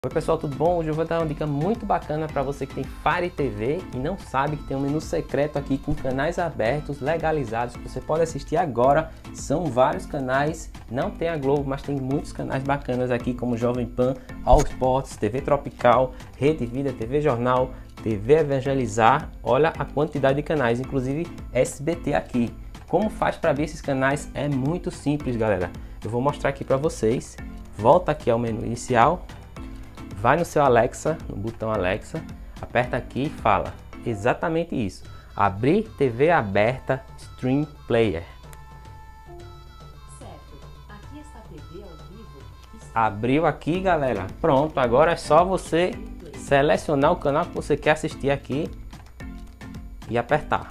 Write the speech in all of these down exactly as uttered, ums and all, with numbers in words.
Oi pessoal, tudo bom? Hoje eu vou dar uma dica muito bacana para você que tem Fire T V e não sabe que tem um menu secreto aqui com canais abertos, legalizados, que você pode assistir agora. São vários canais, não tem a Globo, mas tem muitos canais bacanas aqui, como Jovem Pan, All Sports, T V Tropical, Rede Vida, T V Jornal, T V Evangelizar. Olha a quantidade de canais, inclusive S B T aqui. Como faz para ver esses canais? É muito simples, galera. Eu vou mostrar aqui para vocês. Volta aqui ao menu inicial. Vai no seu Alexa, no botão Alexa, aperta aqui e fala exatamente isso. Abrir T V aberta Stream Player. Certo. Aqui está a T V ao vivo. Abriu aqui, galera. Pronto, agora é só você selecionar o canal que você quer assistir aqui e apertar.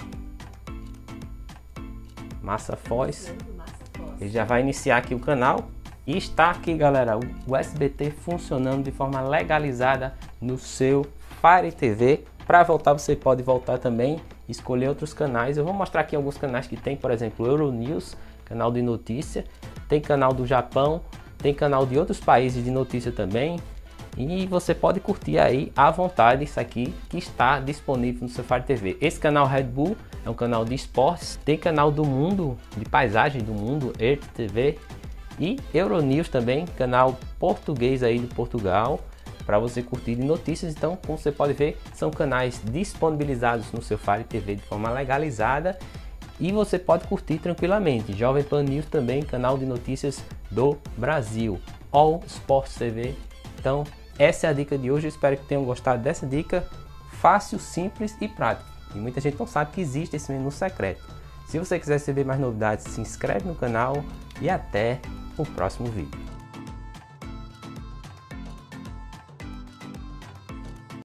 Massa Foz. Ele já vai iniciar aqui o canal. E está aqui, galera, o S B T funcionando de forma legalizada no seu Fire T V. Para voltar, você pode voltar também, escolher outros canais. Eu vou mostrar aqui alguns canais que tem, por exemplo, Euronews, canal de notícia. Tem canal do Japão, tem canal de outros países de notícia também. E você pode curtir aí à vontade isso aqui que está disponível no seu Fire T V. Esse canal Red Bull é um canal de esportes. Tem canal do mundo, de paisagem do mundo, Earth T V. E Euronews também, canal português aí de Portugal, para você curtir de notícias. Então, como você pode ver, são canais disponibilizados no seu Fire T V de forma legalizada e você pode curtir tranquilamente. Jovem Pan News também, canal de notícias do Brasil. All Sports T V. Então, essa é a dica de hoje. Eu espero que tenham gostado dessa dica. Fácil, simples e prática. E muita gente não sabe que existe esse menu secreto. Se você quiser saber mais novidades, se inscreve no canal e até o próximo vídeo.